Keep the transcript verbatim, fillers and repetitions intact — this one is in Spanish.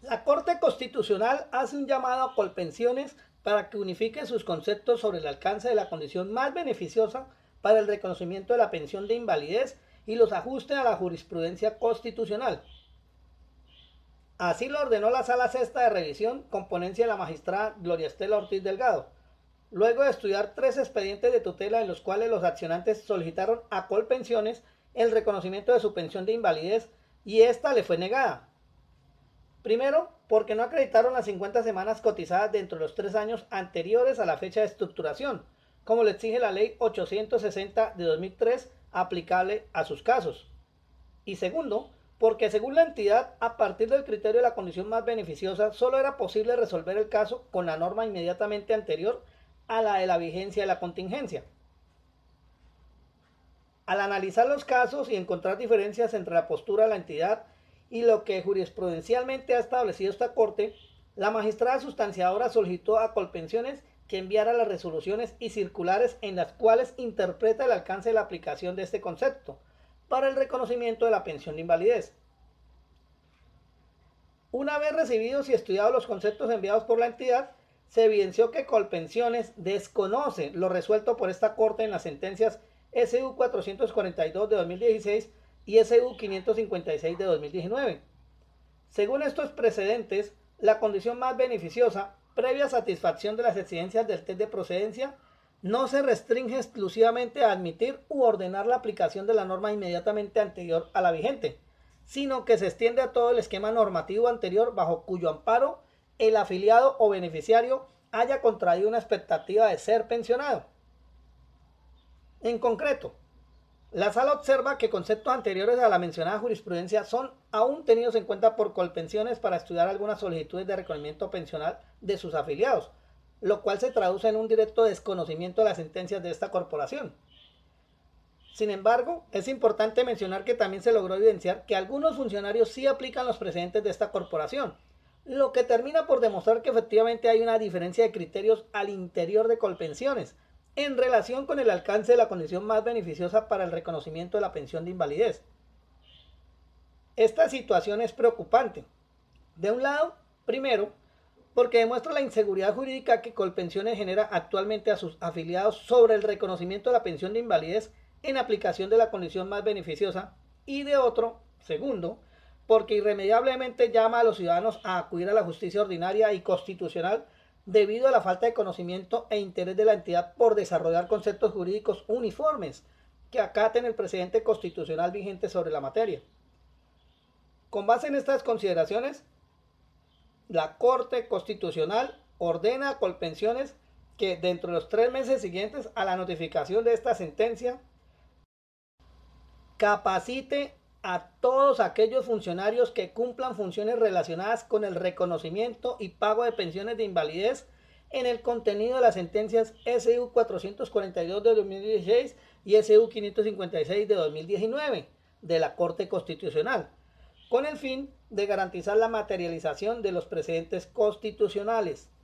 La Corte Constitucional hace un llamado a Colpensiones para que unifique sus conceptos sobre el alcance de la condición más beneficiosa para el reconocimiento de la pensión de invalidez y los ajuste a la jurisprudencia constitucional. Así lo ordenó la Sala Sexta de Revisión, con ponencia de la magistrada Gloria Estela Ortiz Delgado, luego de estudiar tres expedientes de tutela en los cuales los accionantes solicitaron a Colpensiones el reconocimiento de su pensión de invalidez y esta le fue negada. Primero, porque no acreditaron las cincuenta semanas cotizadas dentro de los tres años anteriores a la fecha de estructuración, como le exige la Ley ochocientos sesenta de dos mil tres aplicable a sus casos. Y segundo, porque según la entidad, a partir del criterio de la condición más beneficiosa, solo era posible resolver el caso con la norma inmediatamente anterior a la de la vigencia de la contingencia. Al analizar los casos y encontrar diferencias entre la postura de la entidad y lo que jurisprudencialmente ha establecido esta Corte, la magistrada sustanciadora solicitó a Colpensiones que enviara las resoluciones y circulares en las cuales interpreta el alcance de la aplicación de este concepto para el reconocimiento de la pensión de invalidez. Una vez recibidos y estudiados los conceptos enviados por la entidad, se evidenció que Colpensiones desconoce lo resuelto por esta Corte en las sentencias S U cuatrocientos cuarenta y dos de dos mil dieciséis y S U quinientos cincuenta y seis de dos mil diecinueve. Según estos precedentes, la condición más beneficiosa, previa satisfacción de las exigencias del test de procedencia, no se restringe exclusivamente a admitir u ordenar la aplicación de la norma inmediatamente anterior a la vigente, sino que se extiende a todo el esquema normativo anterior bajo cuyo amparo el afiliado o beneficiario haya contraído una expectativa de ser pensionado. En concreto, la Sala observa que conceptos anteriores a la mencionada jurisprudencia son aún tenidos en cuenta por Colpensiones para estudiar algunas solicitudes de reconocimiento pensional de sus afiliados, lo cual se traduce en un directo desconocimiento de las sentencias de esta corporación. Sin embargo, es importante mencionar que también se logró evidenciar que algunos funcionarios sí aplican los precedentes de esta corporación, lo que termina por demostrar que efectivamente hay una diferencia de criterios al interior de Colpensiones en relación con el alcance de la condición más beneficiosa para el reconocimiento de la pensión de invalidez. Esta situación es preocupante. De un lado, primero, porque demuestra la inseguridad jurídica que Colpensiones genera actualmente a sus afiliados sobre el reconocimiento de la pensión de invalidez en aplicación de la condición más beneficiosa, y de otro, segundo, porque irremediablemente llama a los ciudadanos a acudir a la justicia ordinaria y constitucional debido a la falta de conocimiento e interés de la entidad por desarrollar conceptos jurídicos uniformes que acaten el precedente constitucional vigente sobre la materia. Con base en estas consideraciones, la Corte Constitucional ordena a Colpensiones que dentro de los tres meses siguientes a la notificación de esta sentencia capacite a todos aquellos funcionarios que cumplan funciones relacionadas con el reconocimiento y pago de pensiones de invalidez en el contenido de las sentencias S U cuatrocientos cuarenta y dos de dos mil dieciséis y S U quinientos cincuenta y seis de dos mil diecinueve de la Corte Constitucional, con el fin de garantizar la materialización de los precedentes constitucionales.